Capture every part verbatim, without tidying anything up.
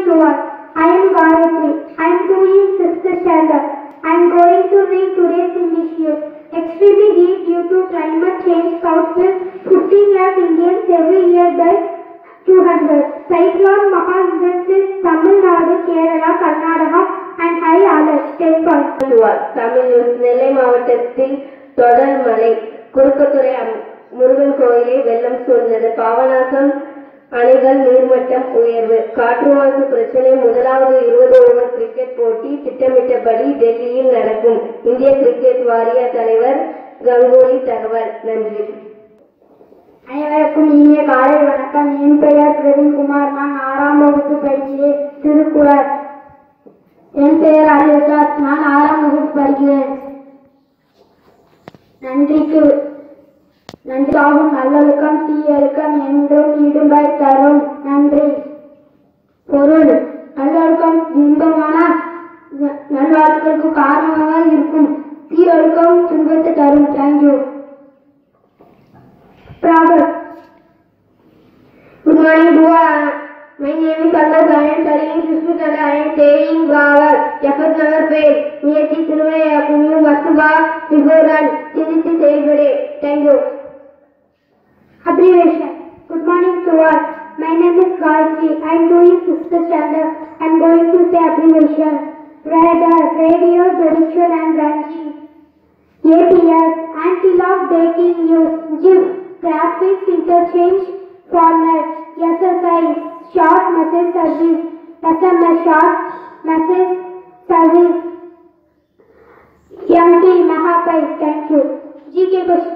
to all. I am Gayatri. I am doing sixth standard. I am going to read today's English year. Extremely heat due to climate change causes fifteen lakh Indians every year by two hundred. Cyclone Maha influences Tamil Nadu, Kerala, Karnataka and high alert. ten points. Tamil news. Nellai மாவட்டத்தில் தொடர் மழை. குறுக்கத்துறை முருகன் கோயிலில் வெள்ளம் சூழ்ந்தது. பாபநாசம் அணைகள் நீர்மட்டம் உயர்வு. காற்று மாசு பிரச்சனை. முதலாவது இருபது ஓவர் கிரிக்கெட் போட்டி திட்டமிட்டபடி டெல்லியில் நடக்கும். இந்திய கிரிக்கெட் வாரிய தலைவர் கங்குலி தகவல். நன்றி. அனைவருக்கும் இனிய காலை வணக்கம். என் பெயர் பிரவீன்குமார். நான் ஆறாம் வகுப்பு படிக்கிறேன். திருக்குறள். என் பெயர் அலிசாத். நான் ஆறாம் வகுப்பு படிக்கிறேன். நன்றிக்கு நன்றாகும் நல்லொழுக்கம் தீயொழுக்கம் என்றும் இடும்பை தரும். நன்றி. பொருள்: நல்லொழுக்கம் இன்பமான நல்வாழ்க்கைக்கு காரணமாக இருக்கும். தீயொழுக்கம் துன்பத்தை தரும். Thank you. Good morning to all. My name is Santosh. I am studying sixth standard. I am saying Gavar. Effort never fails. Niyati Thiruvai you must work before run. Since every day. Thank you. Abbreviation. Good morning to all. My name is Gayatri. I am doing sixth standard. I am going to say abbreviation. Radar, radio, direction and branching. A T S, anti-lock braking news. G I F, graphics interchange format. S S I, short message service. S M S, short message service. M T, Mahapai. Thank you. G K question.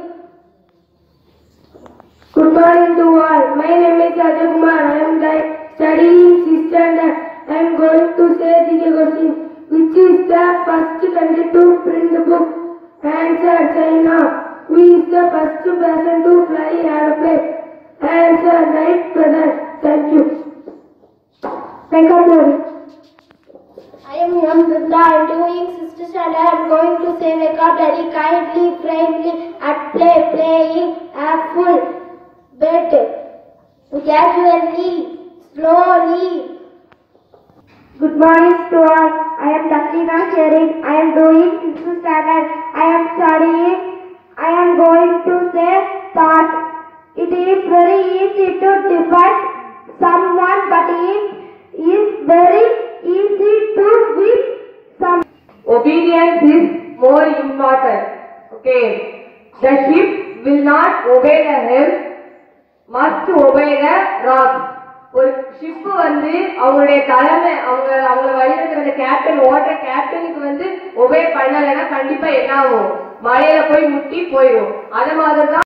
Good morning to all. My name is Ajay Kumar. I am studying sixth standard. I am going to say G K question. Which is the first country to print the book? Answer: China. Who is the first person to fly aeroplane? Answer: Wright brothers. Thank you. Welcome. I am Yam Dutta. I am doing sixth standard. I am going to say vocabulary: kindly, friendly, at play, playing, apple, bed, casually, slowly. Good morning to all. I am Taslina Sherin. I am doing sixth standard. I am studying. I am going to say thought. It is very easy to define someone, but it is very easy to be some. Obedience is more important. Okay. The ship will not obey the helm, must obey the rocks. ஒரு ship வந்து அவங்களுடைய தலைமை அவங்க அவங்க வழிநடத்துற captain ஓட்ட கேப்டனுக்கு வந்து obey பண்ணலைன்னா கண்டிப்பா என்ன ஆகும்? மலையில போய் முட்டி போயிடும். அது மாதிரிதான்